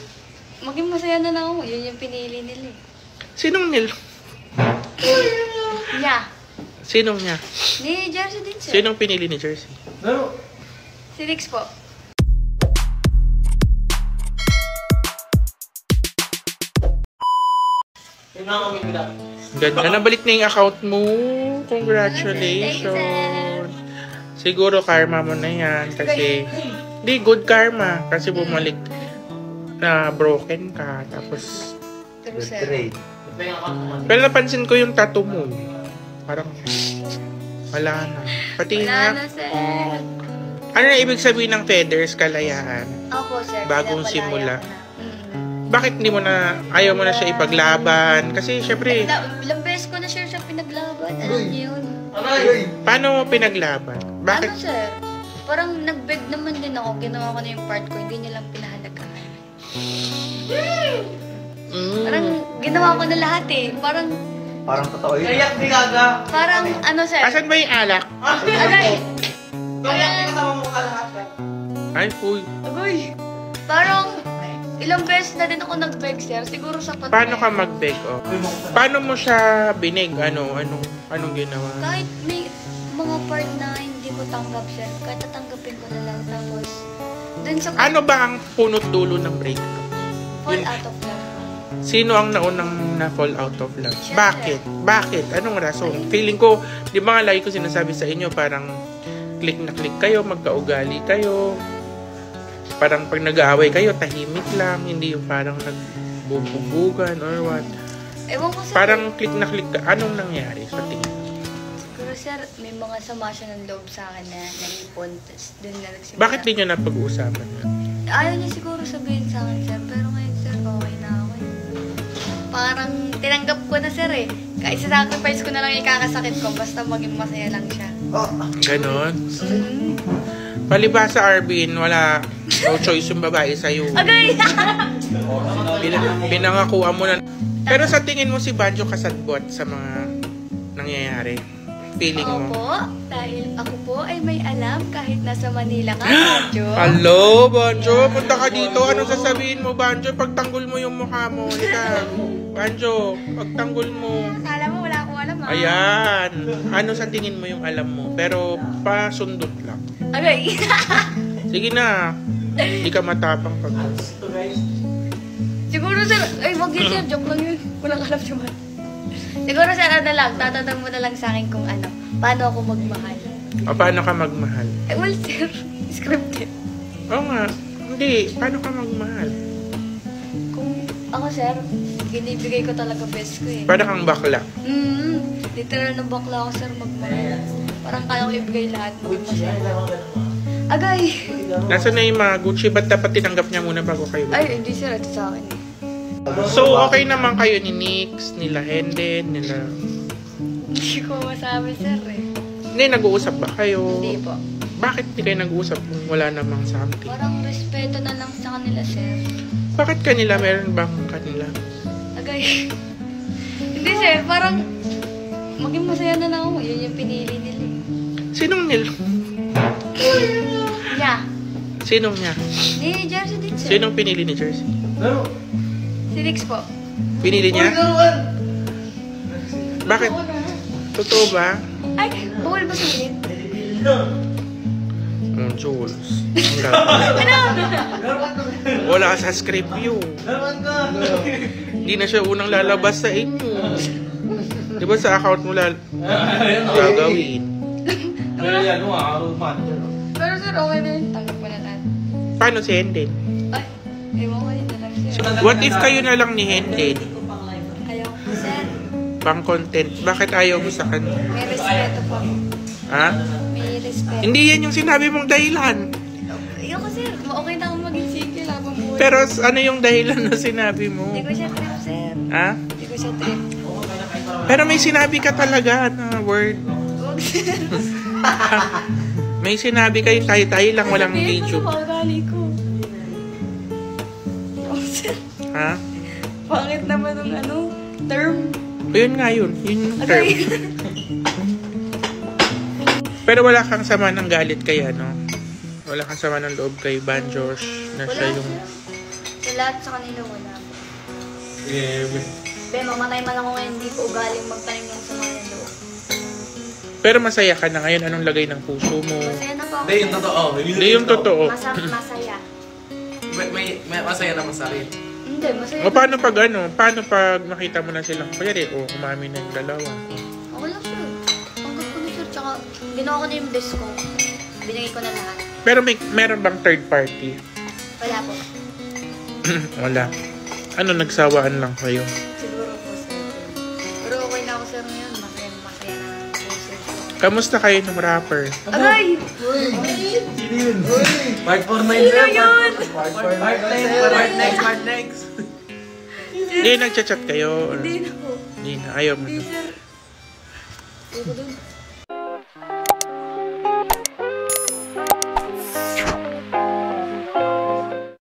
maging masaya na lang ako. Yun yung pinili nila eh. Sinong nil? Niya. Sinong niya? Ni Jersey din sir. Sinong pinili ni Jersey? Si Rix po. Ganda, nabalik na yung account mo. Congratulations. Siguro karma mo na yan. Kasi, di good karma. Kasi bumalik na broken ka. Tapos, True sir. pero napansin ko yung tattoo mo. Parang, wala na. Pati Wala nga, na sir. ano na ibig sabihin ng feathers, kalayaan? Opo sir. Bagong pinapalaya simula. ko na. Bakit hindi mo na, ayaw mo na siya ipaglaban? Kasi syempre, Ilang beses ko na sir siya pinaglaban. Alam niyo yun. paano mo pinaglaban? Bakit? Ano sir? Parang nag-beg naman din ako. Ginawa ko na yung part ko. Hindi niya lang pinahalagaan. Parang ginawa ko na lahat eh. Parang totoo yun. Kayak di gaga. Parang ano sir? Asan ba yung alak? Agay! Kayak di kasama mo ka lahat. Ay, uy. Agay! Parang ilang beses na din ako nag-beg sir. Siguro sapat Paano na ka yun. mag-beg? Oh? Paano mo siya binig? Anong ginawa? Kahit may mga part na hindi ko tanggap sir. Kahit tatanggapin ko na lang. Tapos dun sa Ano ba ang punot dulo ng breakup? fall Yun- out of love. Sino ang naunang na-fall out of love? Siyempre. Bakit? Bakit? Anong rason? Feeling ko, di ba nga lagi ko sinasabi sa inyo, parang click na click kayo, magkaugali kayo. Parang pag nag-aaway kayo, tahimik lang, hindi yung parang nagbubugan or what. Ewan ko sir. Parang click na click ka. Anong nangyari sa tingin? Siguro sir, may mga sama siya ng loob sa akin na naipon. Tapos dun na nagsimula. Bakit di nyo na pag-uusapan yun? Ayaw niya siguro sabihin sa akin sir. Pero ngayon sir, okay na ako eh. Parang tinanggap ko na sir eh. Kahit sacrifice ko na lang ikakasakit ko. Basta maging masaya lang siya. Ganon. Mm. Palibhasa, Arvin, wala no choice yung babae sa'yo. Agay! Pinangakuha mo na. Pero sa tingin mo si Banjo kasatbot sa mga nangyayari? Feeling mo? Opo, dahil ako po ay may alam kahit nasa Manila ka, Banjo. Hello, Banjo. Punta ka dito. Anong sasabihin mo, Banjo? Pagtanggol mo yung mukha mo. Halika. Banjo, pagtanggol mo. Akala mo wala akong alam ha? Ayan. Ano sa tingin mo yung alam mo? Pero pasundot lang. Agay! Sige na. Hindi ka matapang pag... Siguro sir, ay wag yun sir, joke lang yun. Walang alam naman. Siguro sir, ano lang, tatanong mo na lang sa akin kung ano, paano ako magmahal. O, paano ka magmahal? Eh, well sir, scripted. Oo nga. Hindi. Paano ka magmahal? Kung ako sir, binibigay ko talaga best ko eh. Para kang bakla. Literal na bakla ako sir magmahal. Parang kaya ko ibigay lahat, maging masaya. Agay! Nasaan na yung mga Gucci? Ba't dapat tinanggap niya muna bago kayo? Ay, hindi sir, ito sa akin eh. So, okay naman kayo ni Nix, nila Henden, nila... Hindi ko masabi sir eh. Hindi, nag-uusap ba kayo? Hindi po. Bakit hindi kayo nag-uusap kung wala namang something? Parang respeto na lang sa kanila sir. Bakit kanila? Meron bang kanila? Agay. Hindi sir, parang maging masaya na lang ako. Yun yung pinili nila eh. Sinong nil? Niya. Sinong niya? Ni Jersey din sir. Sinong pinili ni Jersey? Si Rix po. Pinili niya? Bakit? Totoo ba? Ay, bawal ba sabihin? Jules. Wala sa script yun. Hindi na siya unang lalabas sa inyo. Di ba sa account mo gagawin? Pero sir, okay na yun. Tanggap ko na lahat. Paano si Henden? Ay, ewan ko yun na lang sir. What if kayo na lang ni Henden? Ayaw ko sir. Pang content. Bakit ayaw mo sa kanya? May respeto po. Ha? May respeto. Hindi yan yung sinabi mong dahilan. Ayaw ko sir. Okay na akong maging single habang buhay. Pero ano yung dahilan na sinabi mo? Hindi ko siya trip sir. Ha? Hindi ko siya trip. Pero may sinabi ka talaga na word. Huwag sir. May sinabi kayo tayo-tayo lang walang Sabihin video. mo sa paugali ko. Huwag sir. Ha? Pangit naman ng ano, term. Yun nga yun. Yun yung term. Okay. Pero wala kang sama ng galit kay ano? Wala kang sama ng loob kay Banjosh na siya yung... Wala lahat sa kanila wala. Eh, Be, mamatay man ako ngayon, hindi ko ugaling magtanim ng sama ng loob. pero masaya ka na ngayon. Anong lagay ng puso mo? Masaya na po ako. Hindi, yung totoo. Hindi yung totoo. Masaya. May masaya na masakit. Hindi, masaya. O paano pag paano pag nakita mo na silang, kunyari, umamin na yung dalawa. Okay lang sir. Tanggap ko na sir, tsaka ginawa ko na yung best ko. Binigay ko na lahat. Pero meron bang third party? Wala po. Wala. Ano, nagsawaan lang kayo? Siguro po sir. Pero okay na ako sir ngayon. Masaya na po sir. Kamusta kayo ng rapper? Aray! Sino yun? Part 4 na Sino yun? Part next. Hindi, nagchat-chat kayo? Or... Hindi na po. Hindi na. Ayaw mo Hindi na. sir. Ayoko dun.